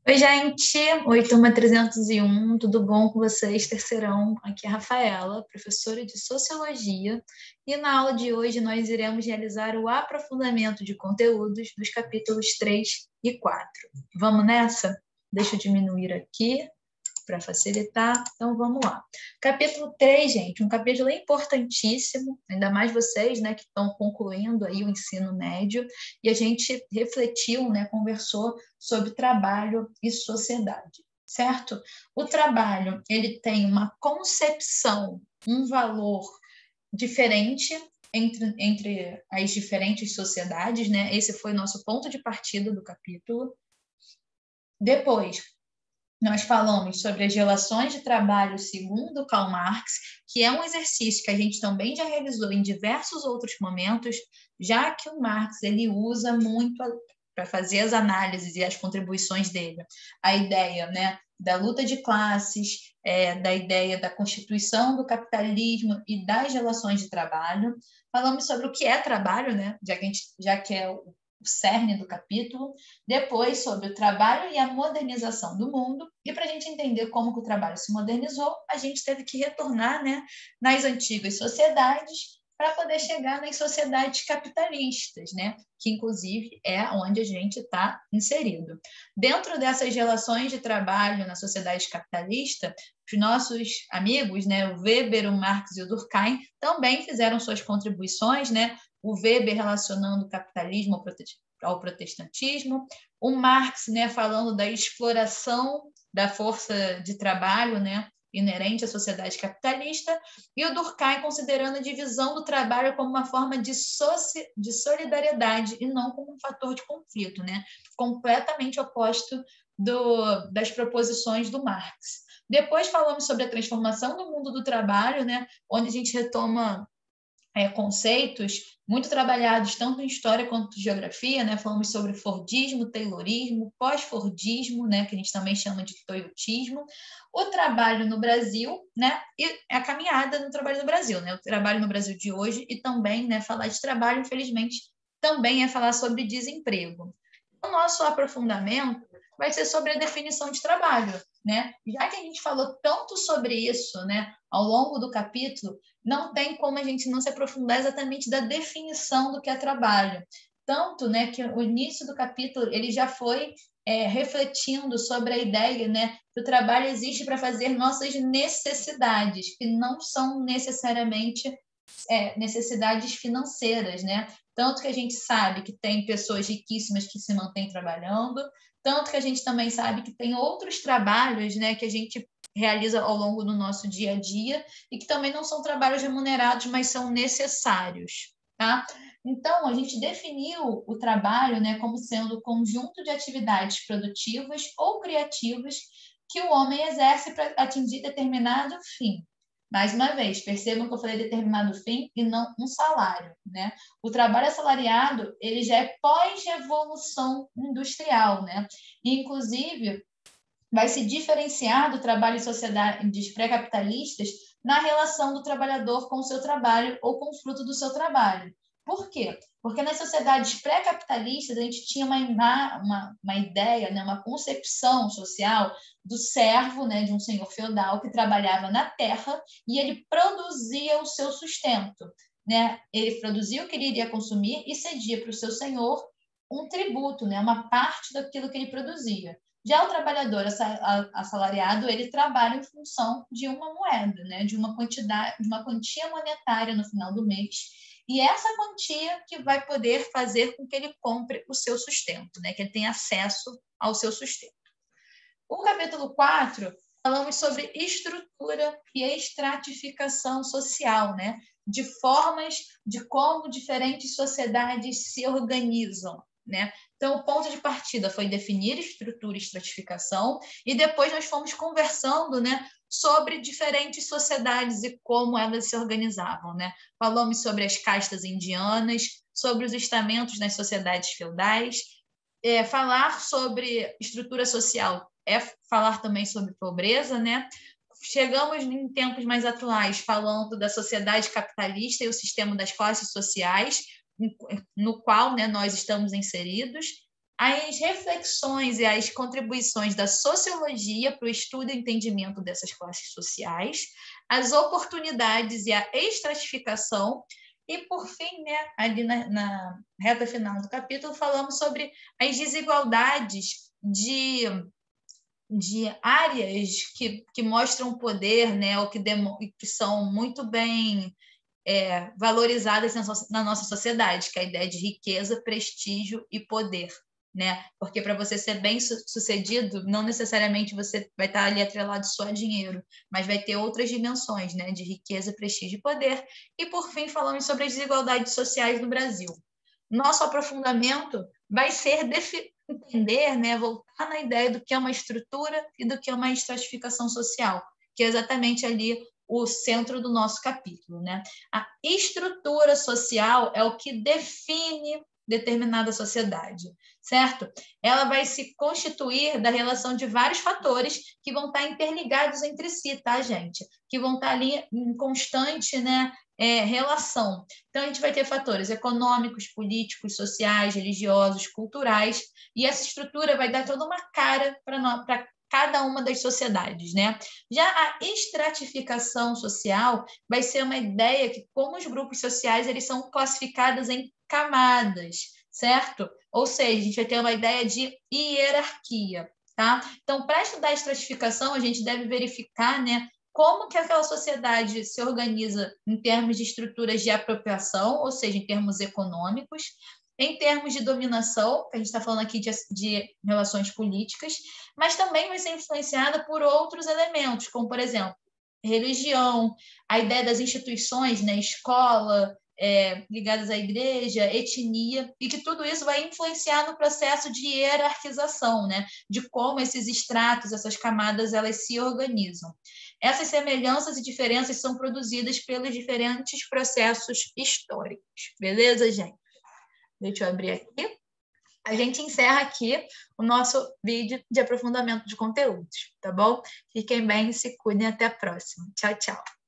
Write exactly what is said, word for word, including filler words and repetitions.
Oi, gente! Oi, turma trezentos e um, tudo bom com vocês? Terceirão, aqui é a Rafaela, professora de Sociologia, e na aula de hoje nós iremos realizar o aprofundamento de conteúdos dos capítulos três e quatro. Vamos nessa? Deixa eu diminuir aqui para facilitar, então vamos lá. Capítulo três, gente, um capítulo importantíssimo, ainda mais vocês, né, que estão concluindo aí o ensino médio, e a gente refletiu, né, conversou sobre trabalho e sociedade, certo? O trabalho, ele tem uma concepção, um valor diferente entre, entre as diferentes sociedades, né? Esse foi o nosso ponto de partida do capítulo. Depois, nós falamos sobre as relações de trabalho segundo Karl Marx, que é um exercício que a gente também já realizou em diversos outros momentos, já que o Marx ele usa muito para fazer as análises e as contribuições dele, a ideia, né, da luta de classes, é, da ideia da constituição do capitalismo e das relações de trabalho. Falamos sobre o que é trabalho, né, já que, a gente, já que é o o cerne do capítulo, depois sobre o trabalho e a modernização do mundo, e para a gente entender como que o trabalho se modernizou, a gente teve que retornar, né, nas antigas sociedades para poder chegar nas sociedades capitalistas, né, que inclusive é onde a gente está inserido. Dentro dessas relações de trabalho na sociedade capitalista, os nossos amigos, né, o Weber, o Marx e o Durkheim, também fizeram suas contribuições, né, o Weber relacionando o capitalismo ao protestantismo, o Marx, né, falando da exploração da força de trabalho, né, inerente à sociedade capitalista, e o Durkheim considerando a divisão do trabalho como uma forma de, de solidariedade e não como um fator de conflito, né, completamente oposto do, das proposições do Marx. Depois falamos sobre a transformação do mundo do trabalho, né, onde a gente retoma É, conceitos muito trabalhados tanto em história quanto em geografia, né? Falamos sobre Fordismo, Taylorismo, pós-Fordismo, né? Que a gente também chama de toyotismo, o trabalho no Brasil, né? E a caminhada no trabalho no Brasil, né? O trabalho no Brasil de hoje e também, né? Falar de trabalho, infelizmente, também é falar sobre desemprego. O nosso aprofundamento vai ser sobre a definição de trabalho, né? Já que a gente falou tanto sobre isso, né, ao longo do capítulo, não tem como a gente não se aprofundar exatamente da definição do que é trabalho. Tanto, né, que o início do capítulo ele já foi é, refletindo sobre a ideia, né, que o trabalho existe para fazer nossas necessidades, que não são necessariamente é, necessidades financeiras, né? Tanto que a gente sabe que tem pessoas riquíssimas que se mantêm trabalhando, tanto que a gente também sabe que tem outros trabalhos, né, que a gente realiza ao longo do nosso dia a dia e que também não são trabalhos remunerados, mas são necessários, tá? Então, a gente definiu o trabalho, né, como sendo o conjunto de atividades produtivas ou criativas que o homem exerce para atingir determinado fim. Mais uma vez, percebam que eu falei determinado fim e não um salário, né? O trabalho assalariado, ele já é pós-revolução industrial, né? E, inclusive, vai se diferenciar do trabalho em sociedades pré-capitalistas na relação do trabalhador com o seu trabalho ou com o fruto do seu trabalho. Por quê? Porque nas sociedades pré-capitalistas a gente tinha uma, uma, uma ideia, né, uma concepção social do servo, né, de um senhor feudal que trabalhava na terra e ele produzia o seu sustento, né? Ele produzia o que ele iria consumir e cedia para o seu senhor um tributo, né, uma parte daquilo que ele produzia. Já o trabalhador assalariado, ele trabalha em função de uma moeda, né, de uma quantidade, de uma quantia monetária no final do mês. E essa quantia que vai poder fazer com que ele compre o seu sustento, né, que ele tenha acesso ao seu sustento. O capítulo quatro, falamos sobre estrutura e estratificação social, né, de formas de como diferentes sociedades se organizam, né? Então, o ponto de partida foi definir estrutura e estratificação, e depois nós fomos conversando, né, sobre diferentes sociedades e como elas se organizavam, né? Falamos sobre as castas indianas, sobre os estamentos nas sociedades feudais. É, falar sobre estrutura social é falar também sobre pobreza, né? Chegamos em tempos mais atuais falando da sociedade capitalista e o sistema das classes sociais, no qual, né, nós estamos inseridos. as reflexões e as contribuições da sociologia para o estudo e entendimento dessas classes sociais, as oportunidades e a estratificação, e, por fim, né, ali na, na reta final do capítulo, falamos sobre as desigualdades de, de áreas que, que mostram poder, né, ou que, demo, que são muito bem é, valorizadas na, na nossa sociedade, que é a ideia de riqueza, prestígio e poder. Né? Porque para você ser bem sucedido, não necessariamente você vai estar ali atrelado só a dinheiro, mas vai ter outras dimensões, né? De riqueza, prestígio e poder. E, por fim, falamos sobre as desigualdades sociais no Brasil. Nosso aprofundamento vai ser entender, né? Voltar na ideia do que é uma estrutura e do que é uma estratificação social, que é exatamente ali o centro do nosso capítulo, né? A estrutura social é o que define determinada sociedade, certo? Ela vai se constituir da relação de vários fatores que vão estar interligados entre si, tá, gente? Que vão estar ali em constante, né, é, relação. Então, a gente vai ter fatores econômicos, políticos, sociais, religiosos, culturais, e essa estrutura vai dar toda uma cara para cada uma das sociedades, né? Já a estratificação social vai ser uma ideia que, como os grupos sociais, eles são classificados em camadas, certo? Ou seja, a gente vai ter uma ideia de hierarquia, tá? Então, para estudar a estratificação, a gente deve verificar, né, como que aquela sociedade se organiza em termos de estruturas de apropriação, ou seja, em termos econômicos, em termos de dominação, que a gente está falando aqui de, de relações políticas, mas também vai ser influenciada por outros elementos, como, por exemplo, religião, a ideia das instituições, né, escola, é, ligadas à igreja, etnia, e que tudo isso vai influenciar no processo de hierarquização, né, de como esses estratos, essas camadas, elas se organizam. Essas semelhanças e diferenças são produzidas pelos diferentes processos históricos. Beleza, gente? Deixa eu abrir aqui. A gente encerra aqui o nosso vídeo de aprofundamento de conteúdos, tá bom? Fiquem bem, se cuidem, até a próxima. Tchau, tchau.